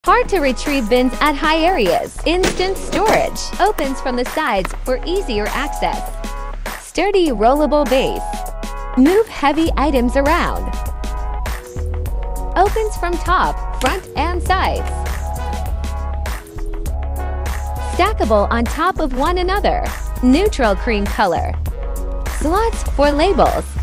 Hard to retrieve bins at high areas. Instant storage. Opens from the sides for easier access. Sturdy rollable base. Move heavy items around. Opens from top, front, and sides. Stackable on top of one another. Neutral cream color. Slots for labels.